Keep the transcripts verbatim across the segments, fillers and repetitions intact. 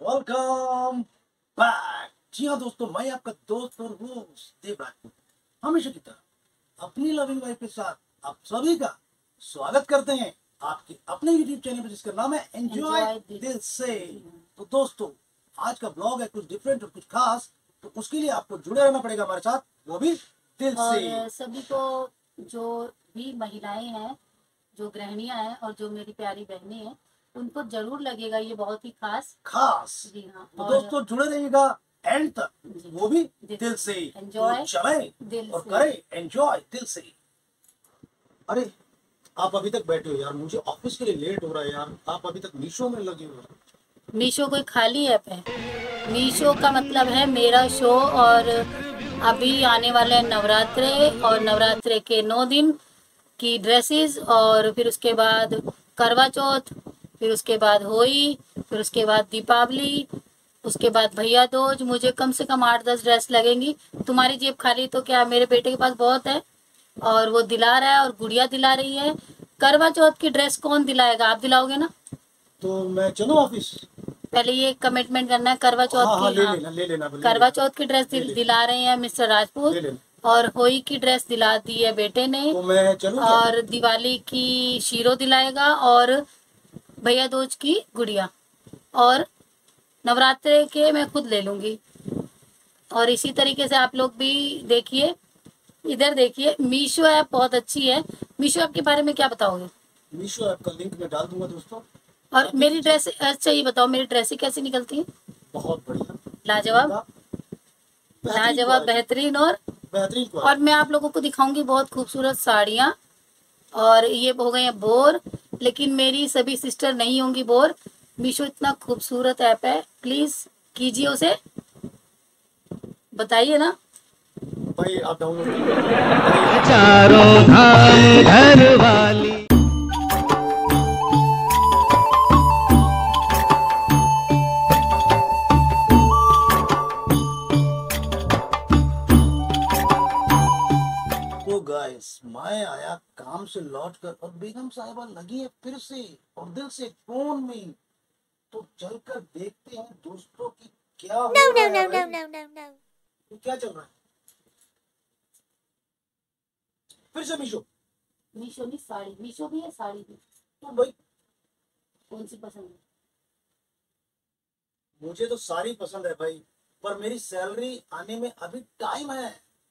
Welcome back. जी हाँ दोस्तों, मैं आपका दोस्त और होस्ट देव राजपूत हमेशा की तरह अपनी लविंग वाइफ के साथ आप सभी का स्वागत करते हैं आपके अपने यूट्यूब चैनल पर जिसका नाम है एंजॉय दिल से। तो दोस्तों, आज का ब्लॉग है कुछ डिफरेंट और कुछ खास, तो उसके लिए आपको जुड़े रहना पड़ेगा हमारे साथ, वो भी दिल से। और सभी को, जो भी महिलाएं हैं, जो गृहिणियां हैं और जो मेरी प्यारी बहनें हैं, उनको जरूर लगेगा ये बहुत ही खास खास। जी हाँ। तो और दोस्तों जुड़े रहिएगा एंड तक, वो भी दिल से। एंजॉय तो चलें दिल और से। करें एंजॉय दिल से। अरे आप अभी तक बैठे हो यार, मुझे ऑफिस के लिए लेट हो रहा है यार, आप अभी तक मीशो में लगे हो। मीशो कोई खाली ऐप है? मीशो का मतलब है मेरा शो। और अभी आने वाले हैं नवरात्रे, और नवरात्रे के नौ दिन की ड्रेसेस, और फिर उसके बाद करवा चौथ, फिर उसके बाद होली, फिर उसके बाद दीपावली, उसके बाद भैया दूज। मुझे कम से कम आठ दस ड्रेस लगेंगी। तुम्हारी जेब खाली तो क्या, मेरे बेटे के पास बहुत है और वो दिला रहा है, और गुड़िया दिला रही है। करवा चौथ की ड्रेस कौन दिलाएगा? आप दिलाओगे ना? तो मैं चलूं ऑफिस? पहले ये कमिटमेंट करना है। करवा चौथ हाँ, हाँ, की ले हाँ, लेना, ले लेना, ले करवा लेना। चौथ की ड्रेस ले दिल, ले। दिला रहे हैं मिस्टर राजपूत, ले लेना। और होली की ड्रेस दिला दी है बेटे ने, तो मैं चलूं क्या? और दिवाली की शीरो दिलाएगा, और भैया दूज की गुड़िया, और नवरात्रे के मैं खुद ले लूंगी। और इसी तरीके से आप लोग भी देखिए, इधर देखिए। मीशो ऐप बहुत अच्छी है। मीशो ऐप के बारे में क्या बताओगे? मीशो ऐप का लिंक मैं डाल दूंगा दोस्तों। और मेरी ड्रेस, अच्छा ये बताओ, मेरी ड्रेसें कैसी निकलती हैं? बहुत बढ़िया, लाजवाब, लाजवाब, बेहतरीन। और बेहतरीन। और मैं आप लोगों को दिखाऊंगी बहुत खूबसूरत साड़ियाँ। और ये हो गए हैं बोर, लेकिन मेरी सभी सिस्टर नहीं होंगी बोर। मीशो इतना खूबसूरत ऐप है, प्लीज कीजिए उसे, बताइए ना भाई। आप डाउनलोड चारों धाम घर वाली। तो गाइस, मैं आया काम से लौट कर और बेगम साहिबा लगी है फिर से और दिल से फोन में। तो चलकर देखते हैं दोस्तों की क्या हो No, रहा no, है no, भाई। no, no, no, no. तो क्या चल रहा है फिर से मीशो? मीशो नहीं, साड़ी। मीशो भी है, साड़ी भी। तो भाई कौन सी पसंद है? मुझे तो सारी पसंद है भाई, पर मेरी सैलरी आने में अभी टाइम है।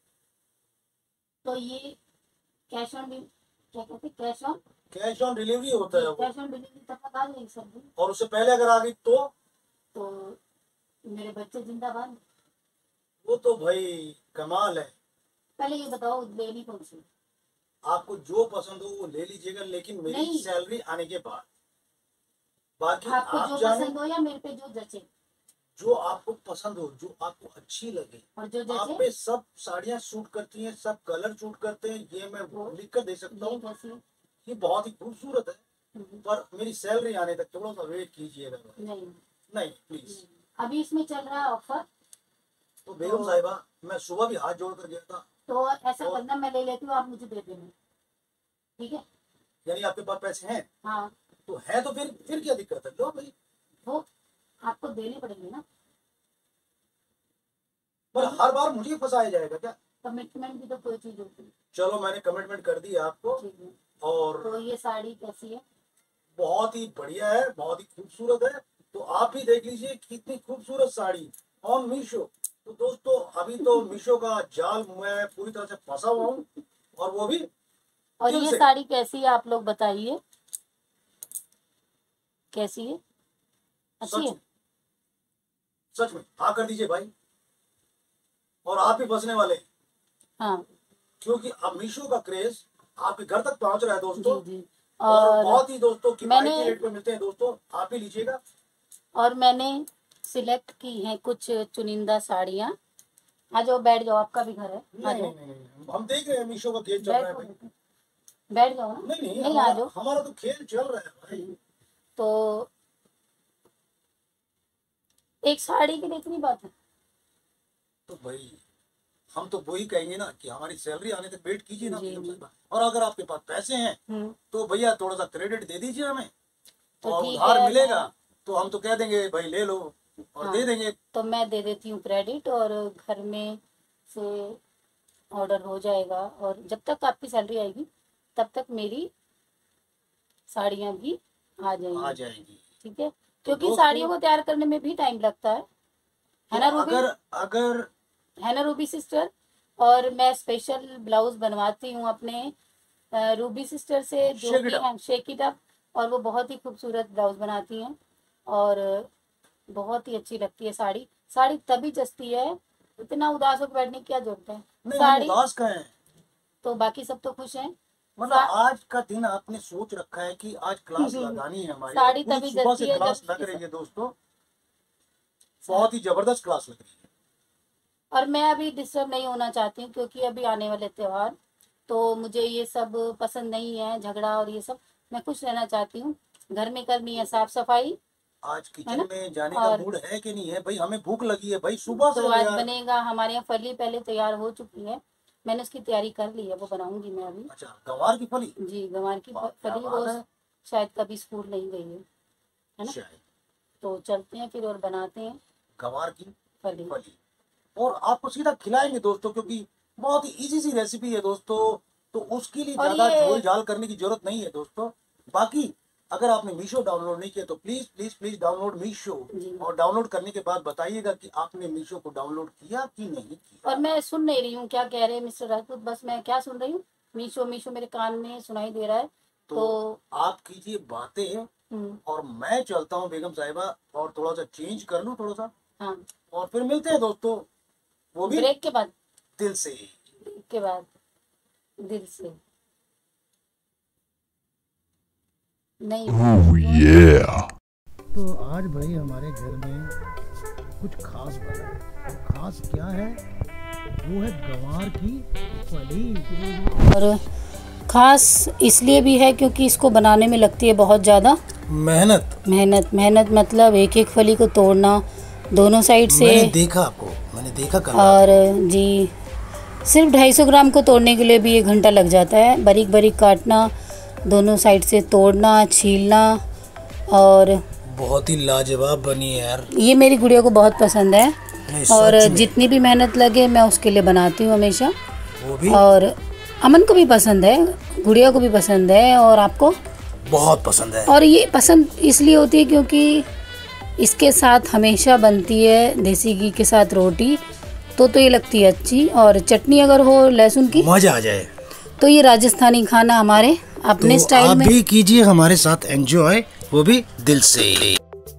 तो ये कैश ऑन, क्या कहते हैं, cash on cash on delivery होता है वो, कैश ऑन डिलीवरी तब तक आ जाएगी सब्जी। और उससे पहले अगर आ गई तो तो मेरे बच्चे जिंदाबाद। वो तो भाई कमाल है। पहले ये बताओ लेनी कौन सी? आपको जो पसंद हो वो ले लीजिएगा, लेकिन मेरी नहीं। सैलरी आने के बाद। बाकी आपको आप जो जाने, पसंद हो या मेरे पे जो जचे? जो आपको पसंद हो, जो आपको अच्छी लगे। और जो आप जचे पे सब साड़ियाँ सूट करती हैं, सब कलर सूट करते हैं, ये मैं लिख कर दे सकता ये हूँ। कैसी है? ये बहुत ही खूबसूरत है, हम्म, पर मेरी सैलरी आने तक थोड़ा सा वेट कीजिएगा। नहीं नहीं प्लीज। अभी इसमें चल रहा है ऑफर। तो बेगम साहिबा, मैं सुबह भी हाथ जोड़ कर गया था। तो ऐसा और- करना, मैं ले लेती हूँ, आप मुझे दे देना, ठीक है? यानी आपके पास पैसे हैं? हाँ, तो है तो फिर फिर क्या दिक्कत है, लो भाई। वो आपको देने पड़ेंगे ना। पर हर बार मुझे फंसाया जाएगा क्या? कमिटमेंट भी तो कोई चीज होती है। चलो, मैंने कमिटमेंट कर दी आपको। ठीक है। और तो ये साड़ी कैसी है? बहुत ही बढ़िया है, बहुत ही खूबसूरत है। तो आप भी देख लीजिए कितनी खूबसूरत साड़ी ऑन मीशो। तो दोस्तों, अभी तो मीशो का जाल मैं पूरी तरह से फंसा हुआ हूँ, और वो भी और दिल ये से। साड़ी कैसी है आप लोग बताइए, कैसी है? अच्छी सच है? में, सच में हाँ कर दीजिए भाई। और आप भी फंसने वाले हैं, हाँ क्योंकि अब मीशो का क्रेज आपके घर तक पहुंच रहा है दोस्तों। जी जी। और और बहुत ही दोस्तों किफायती मैंने- रेट पे मिलते हैं दोस्तों, आप भी लीजिएगा। और मैंने सिलेक्ट की हैं कुछ चुनिंदा साड़ियाँ। आ जाओ, बैठ जाओ, आपका भी घर है, आ नहीं जाओ, नहीं नहीं नहीं, हम देख रहे हैं मीशो का खेल चल रहा है बैठ भाई। बैठ जाओ ना। नहीं नहीं, नहीं, आ हमारा, जाओ। हमारा तो खेल चल रहा है भाई। तो एक साड़ी की इतनी बात है। तो भाई हम तो वही कहेंगे ना कि हमारी सैलरी आने तक वेट कीजिए ना जी, बेगम जी। साहिबा। और अगर आपके पास पैसे हैं हम्म, तो भैया थोड़ा सा क्रेडिट दे दीजिए हमें, तो और ठीक उधार है, मिलेगा मैं- तो हम तो कह देंगे भाई ले लो। और हाँ। दे देंगे। तो मैं दे देती हूँ क्रेडिट, और घर में से ऑर्डर हो जाएगा, और जब तक आपकी सैलरी आएगी तब तक मेरी साड़ियाँ भी आ आ जाएंगी। जाएगी। ठीक है, तो क्योंकि दोस्तों, साड़ियों को तैयार करने में भी टाइम लगता है तो है ना रूबी? अगर अगर है ना रूबी सिस्टर? और मैं स्पेशल ब्लाउज बनवाती हूँ अपने अ, रूबी सिस्टर से, जो Shake कि it up। हम शेक इट अप, और वो बहुत ही खूबसूरत ब्लाउज बनाती हैं, और बहुत ही अच्छी लगती है साड़ी। साड़ी तभी जचती है, इतना उदास होकर बैठने की क्या जरूरत है? नहीं, हम साड़ी उदास का है, तो बाकी सब तो खुश हैं। मतलब सा, आज का दिन आपने सोच रखा है कि आज क्लास लगानी है हमारी, और साड़ी पूरी तभी सुबह जचती से है क्लास जब लग रही है दोस्तों, बहुत ही जबरदस्त क्लास लग रही है। और मैं अभी डिस्टर्ब नहीं होना चाहती हूँ, क्योंकि अभी आने वाले त्योहार, तो मुझे ये सब पसंद नहीं है, झगड़ा और ये सब। मैं खुश रहना चाहती हूँ। घर में करनी है साफ सफाई, आज है किचन ना? में जाने का और मूड है कि नहीं है भाई? हमें भूख लगी है भाई सुबह तो से आज यार। बनेगा हमारे यहाँ फली, पहले तैयार हो चुकी है, मैंने उसकी तैयारी कर ली है, वो बनाऊंगी मैं अभी। अच्छा, गंवार की फली। जी, गंवार की वाह, क्या फली, बात वो है। शायद कभी स्कूल नहीं गई है है ना? शायद तो चलते हैं फिर और बनाते हैं गंवार की फली। फली, और आपको सीधा खिलाएंगे दोस्तों, क्योंकि बहुत ही इजी सी रेसिपी है दोस्तों, तो उसके लिए और ज्यादा ये झोल झाल करने की जरूरत नहीं है दोस्तों। बाकी अगर आपने मीशो डाउनलोड नहीं किया तो please please please download Meesho, जी। और डाउनलोड करने के बाद बताइएगा कि आपने मीशो को डाउनलोड किया कि नहीं किया। और मैं सुन नहीं रही हूँ क्या कह रहे हैं मिस्टर राजपूत, बस मैं क्या सुन रही हूँ? मीशो मीशो मेरे कान में सुनाई दे रहा है। तो तो आप कीजिए बातें, हम्म, और मैं चलता हूँ बेगम साहिबा, और थोड़ा सा चेंज कर लूँ थोड़ा सा, हाँ, और फिर मिलते हैं दोस्तों, वो भी ब्रेक के बाद, दिल से। ब्रेक के बाद दिल से नहीं। तो आज भाई हमारे घर में कुछ खास बना है। खास क्या है? वो है गंवार की फली। और खास इसलिए भी है क्योंकि इसको बनाने में लगती है बहुत ज़्यादा मेहनत। मेहनत। मेहनत मतलब एक एक फली को तोड़ना दोनों साइड से। मैंने देखा आपको, मैंने देखा कल। और जी, सिर्फ ढाई सौ ग्राम को तोड़ने के लिए भी एक घंटा लग जाता है। बारीक बारीक काटना, दोनों साइड से तोड़ना, छीलना, और बहुत ही लाजवाब बनी है यार। ये मेरी गुड़िया को बहुत पसंद है, नहीं, और सच में। जितनी भी मेहनत लगे मैं उसके लिए बनाती हूँ हमेशा। वो भी और अमन को भी पसंद है, गुड़िया को भी पसंद है, और आपको बहुत पसंद है। और ये पसंद इसलिए होती है क्योंकि इसके साथ हमेशा बनती है देसी घी के साथ रोटी, तो तो ये लगती है अच्छी। और चटनी अगर हो लहसुन की मजा आ जाए। तो ये राजस्थानी खाना हमारे अपने तो स्टाइल आप में। भी कीजिए हमारे साथ एंजॉय, वो भी दिल से।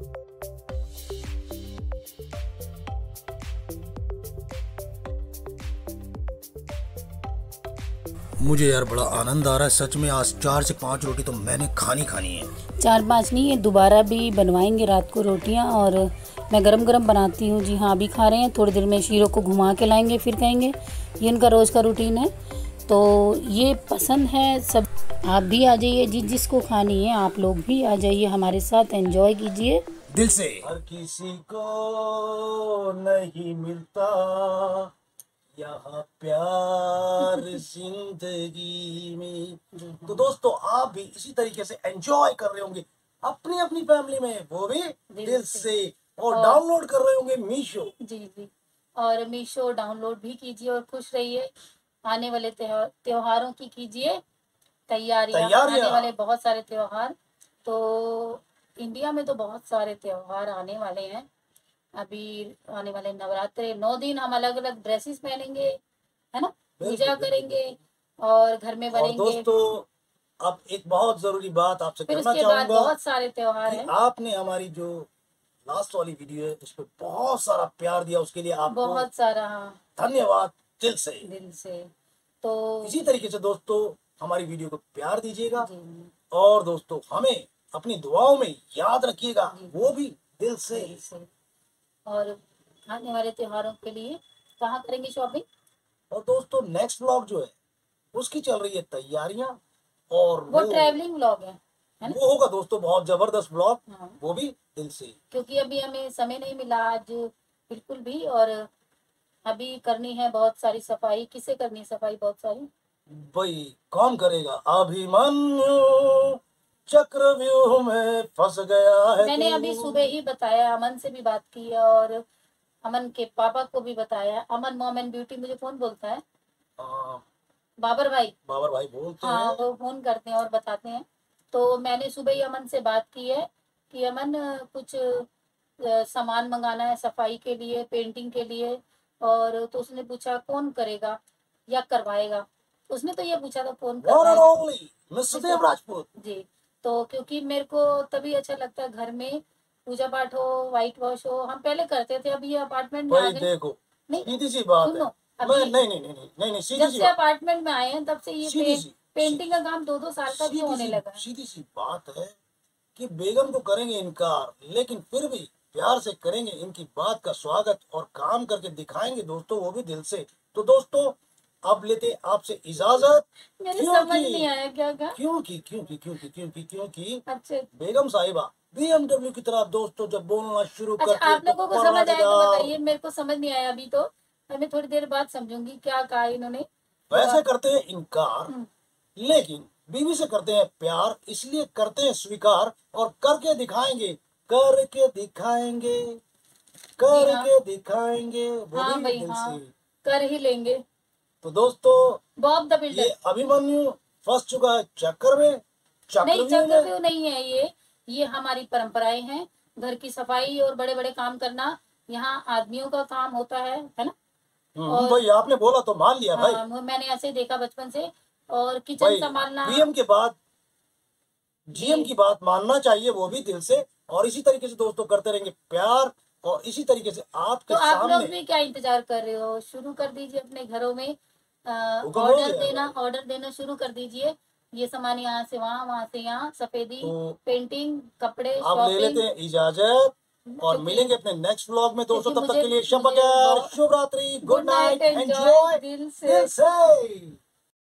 मुझे यार बड़ा आनंद आ रहा है सच में। आज चार से पांच रोटी तो मैंने खानी खानी है। चार पांच नहीं है, दोबारा भी बनवाएंगे रात को रोटियां, और मैं गरम गरम बनाती हूँ। जी हाँ, अभी खा रहे हैं, थोड़ी देर में शीरो को घुमा के लाएंगे, फिर कहेंगे। ये इनका रोज़ का रूटीन है, तो ये पसंद है सब। आप भी आ जाइए, जिस जिसको खानी है आप लोग भी आ जाइए हमारे साथ, एंजॉय कीजिए दिल से। हर किसी को नहीं मिलता यहाँ प्यार जिंदगी में। तो दोस्तों, आप भी इसी तरीके से एंजॉय कर रहे होंगे अपनी अपनी फैमिली में, वो भी दिल से, और और- डाउनलोड कर रहे होंगे मीशो। जी जी, और मीशो डाउनलोड भी कीजिए और खुश रहिए। आने वाले त्योहार त्योहारों की कीजिए तैयारियां। तैयारियां। आने वाले बहुत सारे त्योहार, तो इंडिया में तो बहुत सारे त्योहार आने वाले हैं। अभी आने वाले नवरात्रे, नौ दिन हम अलग अलग ड्रेसेस पहनेंगे, है ना, पूजा करेंगे और घर में और बनेंगे। दोस्तों, अब एक बहुत जरूरी बात आपसे फिर करना उसके बाद चाहूंगा बहुत सारे त्योहार कि हैं। आपने हमारी जो लास्ट वाली वीडियो है उस पर बहुत सारा प्यार दिया, उसके लिए आपको बहुत सारा, हाँ, धन्यवाद दिल से। दिल से। तो इसी तरीके से दोस्तों हमारी वीडियो को प्यार दीजिएगा, जी, और दोस्तों हमें अपनी दुआओं में याद रखिएगा, वो भी दिल से। दिल से। और आने वाले त्योहारों के लिए कहाँ करेंगे शॉपिंग? और दोस्तों, नेक्स्ट व्लॉग जो है उसकी चल रही है तैयारियां, और वो ट्रैवलिंग व्लॉग है, है ना? वो होगा दोस्तों बहुत जबरदस्त व्लॉग, हाँ, वो भी दिल से। क्योंकि अभी हमें समय नहीं मिला आज बिल्कुल भी, और अभी करनी है बहुत सारी सफाई। किसे करनी है सफाई बहुत सारी? भाई कौन करेगा? अभिमन्यु चक्रव्यूह में फंस गया है मैंने तू। अभी सुबह ही बताया, अमन से भी बात की है और अमन के पापा को भी बताया। अमन मॉम एंड ब्यूटी मुझे फोन बोलता है, हाँ, बाबर भाई। बाबर भाई बोलते हाँ, हैं। वो फोन करते हैं और बताते हैं। तो मैंने सुबह ही अमन से बात की है कि अमन कुछ अ, सामान मंगाना है सफाई के लिए, पेंटिंग के लिए। और तो उसने पूछा कौन करेगा या करवाएगा। उसने तो ये पूछा था कौन One and करवाएगा। only mister Dev Rajput. जी, तो क्योंकि मेरे को तभी अच्छा लगता है घर में पूजा पाठ हो, व्हाइट वॉश हो। हम पहले करते थे, अभी ये अपार्टमेंट में आ भाई गए। देखो, नहीं, सीधी सी बात सुनो, है। अभी मैं नहीं नहीं नहीं नहीं नहीं नहीं सीधी जब सी से बात, अपार्टमेंट में आए हैं तब से ये सीधी पे, सी पेंटिंग का काम दो दो साल का भी सीधी होने सी लगा है। सीधी सी बात है कि बेगम को करेंगे इनकार, लेकिन फिर भी प्यार से करेंगे इनकी बात का स्वागत और काम करके दिखाएंगे दोस्तों, वो भी दिल से। तो दोस्तों अब लेते आपसे इजाजत, मेरे समझ नहीं क्योंकि आया क्या कहा। क्योंकि क्योंकि क्योंकि क्योंकि क्योंकि अच्छा बेगम साहिबा बीएमडब्ल्यू की तरफ दोस्तों जब बोलना शुरू अच्छा, करती है आप लोगों तो को समझ आया तो पर्रानेदार बताइए, मेरे को समझ नहीं आया अभी। तो मैं थोड़ी देर बाद समझूंगी क्या कहा इन्होंने। तो वैसे आप- करते हैं इनकार, हम्म, लेकिन बीवी से करते हैं प्यार, इसलिए करते हैं स्वीकार और करके दिखाएंगे, करके दिखाएंगे, जी हाँ, करके दिखाएंगे, वो हाँ भी भाई दिल हाँ, से। कर ही लेंगे। तो दोस्तों बॉब द ये बिल्डर। अभिमन्यु फंस चुका है चक्कर में, नहीं, चक्रव्यूह में। चक्रव्यूह नहीं है ये ये हमारी परंपराएं हैं। घर की सफाई और बड़े बड़े काम करना यहाँ आदमियों का काम होता है है ना। हम्म, और भाई आपने बोला तो मान लिया भाई। हाँ, वो मैंने ऐसे देखा बचपन से। और किचन भाई संभालना। पीएम के बाद जीएम जी, की बात मानना चाहिए, वो भी दिल से। और इसी तरीके से दोस्तों करते रहेंगे प्यार, और इसी तरीके से आपके तो आप लोग सामने भी क्या इंतजार कर रहे हो? शुरू कर दीजिए अपने घरों में हुक्म हो ऑर्डर गया देना, भाई। ऑर्डर देना शुरू कर दीजिए। ये सामान यहाँ से वहाँ, वहाँ से यहाँ, सफेदी, तो पेंटिंग, कपड़े, आप ले लेते शॉपिंग। हैं इजाजत और क्योंकि मिलेंगे अपने नेक्स्ट व्लॉग में दोस्तों। क्योंकि तब तक के मुझे लिए शब मुझे बखैर, बहुत शुभ रात्रि, good good night, night, enjoy enjoy दिल दिल से। से।